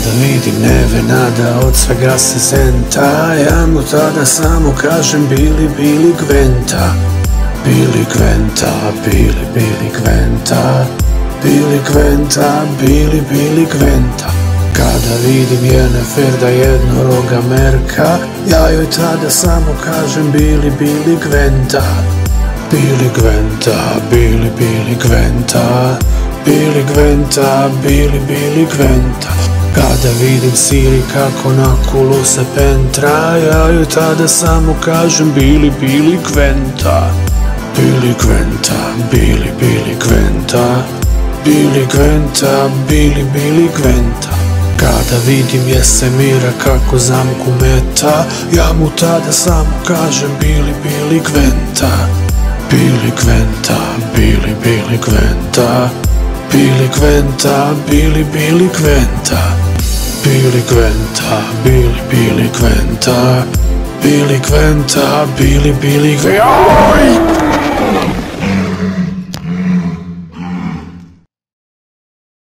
Kada vidim Nevenada od svega se zenta, ja mu tada samo kažem Bili, Bili Gventa. Bili Gventa, Bili, Bili Gventa, Bili Gventa, Bili, Bili Gventa. Kada vidim Jennefer da jednoroga merka, ja joj tada samo kažem Bili, Bili Gventa. Bili Gventa, Bili, Bili Gventa, Bili Gventa, Bili, Bili Gventa. Kada vidim Siri kako na kulu se pentra, ja joj tada samo kažem Bili, Bili Gventa. Bili Gventa, Bili, Bili Gventa, Bili Gventa, Bili, Bili Gventa. Kada vidim Jesemira kako zamku meta, ja mu tada samo kažem Bili, Bili Gventa. Bili Gventa, Bili, Bili Gventa, Bili Gventa, Bili, Bili Gventa. Bili Gventa, Bili, Bili Gventa, Bili Gventa, Bili, Bili Gventa.